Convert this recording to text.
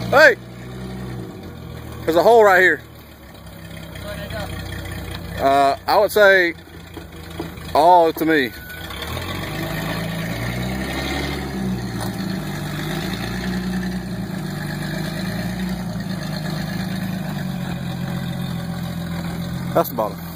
Hey! There's a hole right here. I would say all to me. That's the bottom.